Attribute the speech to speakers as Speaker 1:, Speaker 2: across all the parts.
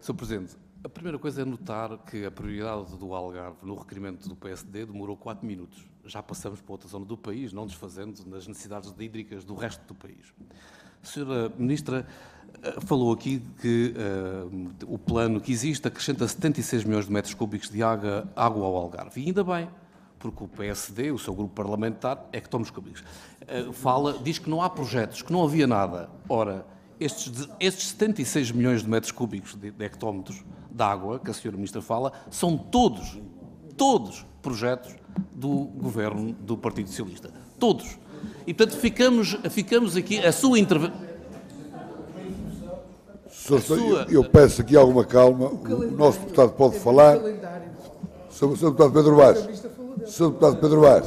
Speaker 1: Sr. Presidente, a primeira coisa é notar que a prioridade do Algarve no requerimento do PSD demorou 4 minutos. Já passamos para outra zona do país, não desfazendo nas necessidades hídricas do resto do país. A Sra. Ministra falou aqui que o plano que existe acrescenta 76 milhões de metros cúbicos de água ao Algarve. E ainda bem, porque o PSD, o seu grupo parlamentar, é que toma os cúbicos. Diz que não há projetos, que não havia nada. Ora, estes 76 milhões de metros cúbicos de hectómetros de água que a Sra. Ministra fala, são todos projetos do Governo do Partido Socialista. Todos. E, portanto, ficamos aqui, a sua intervenção...
Speaker 2: Eu peço aqui alguma calma, o nosso deputado pode falar. Sr. Deputado Pedro Vaz. Sr. Deputado Pedro Vaz.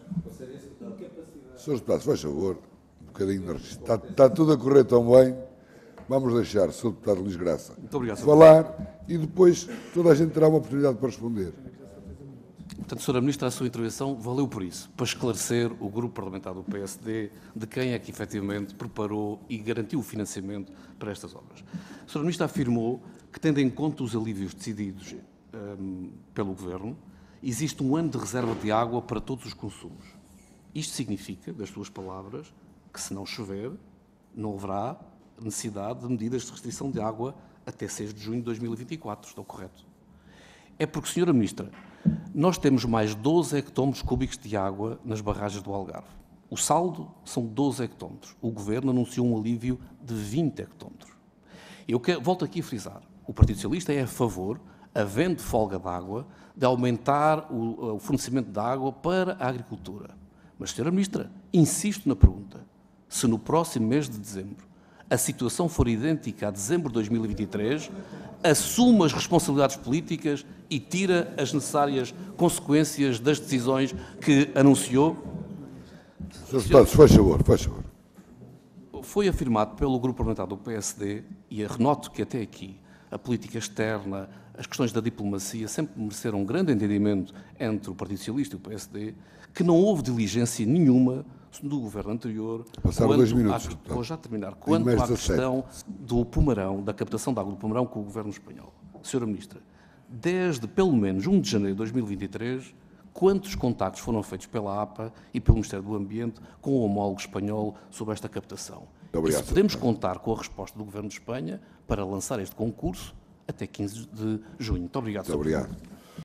Speaker 2: Sr. Deputado, faz favor, um bocadinho de registro. Está tudo a correr tão bem. Vamos deixar o Sr. Deputado Luís Graça falar e depois toda a gente terá uma oportunidade para responder.
Speaker 1: Portanto, Sra. Ministra, a sua intervenção valeu por isso, para esclarecer o grupo parlamentar do PSD de quem é que efetivamente preparou e garantiu o financiamento para estas obras. A Sra. Ministra afirmou que, tendo em conta os alívios decididos pelo Governo, existe um ano de reserva de água para todos os consumos. Isto significa, das suas palavras, que se não chover, não haverá necessidade de medidas de restrição de água até 6 de junho de 2024. Estou correto? É porque, Sra. Ministra, nós temos mais 12 hectómetros cúbicos de água nas barragens do Algarve. O saldo são 12 hectómetros. O Governo anunciou um alívio de 20 hectómetros. Volto aqui a frisar, o Partido Socialista é a favor, havendo folga de água, de aumentar o fornecimento de água para a agricultura. Mas, Sra. Ministra, insisto na pergunta, se no próximo mês de dezembro a situação for idêntica a dezembro de 2023, assume as responsabilidades políticas e tira as necessárias consequências das decisões que anunciou?
Speaker 2: Sr. Deputado, faz favor.
Speaker 1: Foi afirmado pelo grupo parlamentar do PSD, e renoto que até aqui a política externa, as questões da diplomacia sempre mereceram um grande entendimento entre o Partido Socialista e o PSD, que não houve diligência nenhuma do governo anterior.
Speaker 2: Passaram 2 minutos.
Speaker 1: Vou já terminar. Quanto à questão do Pomarão, da captação de água do Pomarão com o governo espanhol. Sra. Ministra, desde pelo menos 1 de janeiro de 2023, quantos contactos foram feitos pela APA e pelo Ministério do Ambiente com o homólogo espanhol sobre esta captação?
Speaker 2: Obrigado,
Speaker 1: e se podemos contar com a resposta do Governo de Espanha para lançar este concurso até 15 de junho. Muito obrigado, Sr.
Speaker 2: Muito obrigado.